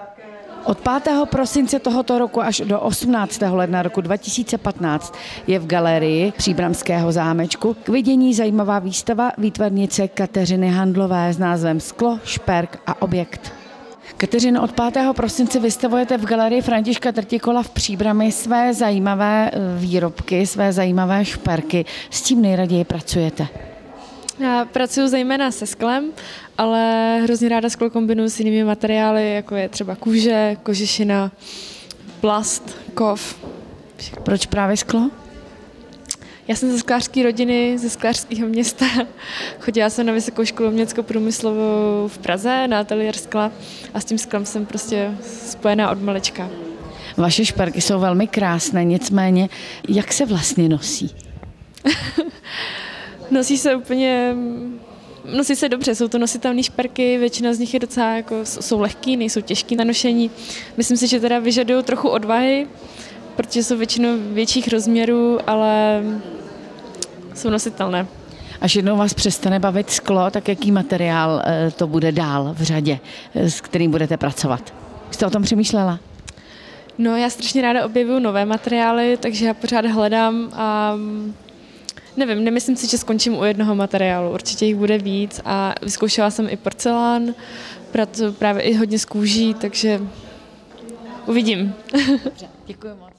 Od 5. prosince tohoto roku až do 18. ledna roku 2015 je v galerii Příbramského zámečku k vidění zajímavá výstava výtvarnice Kateřiny Handlové s názvem Sklo, šperk a objekt. Kateřino, od 5. prosince vystavujete v galerii Františka Trtikola v Příbrami své zajímavé výrobky, své zajímavé šperky. S čím nejraději pracujete? Já pracuji zejména se sklem, ale hrozně ráda sklo kombinuji s jinými materiály, jako je třeba kůže, kožešina, plast, kov. Proč právě sklo? Já jsem ze sklářské rodiny, ze sklářského města. Chodila jsem na Vysokou školu umělecko-průmyslovou v Praze na ateliér skla a s tím sklem jsem prostě spojená od malička. Vaše šperky jsou velmi krásné, nicméně jak se vlastně nosí? Nosí se dobře, jsou to nositelné šperky, většina z nich je docela jsou lehký, nejsou těžký na nošení. Myslím si, že teda vyžadují trochu odvahy, protože jsou většinou větších rozměrů, ale jsou nositelné. Až jednou vás přestane bavit sklo, tak jaký materiál to bude dál v řadě, s kterým budete pracovat? Jste o tom přemýšlela? No, já strašně ráda objevuju nové materiály, takže já pořád hledám a nemyslím si, že skončím u jednoho materiálu. Určitě jich bude víc a vyzkoušela jsem i porcelán, pracuji právě i hodně s kůží, takže uvidím. Děkuji moc.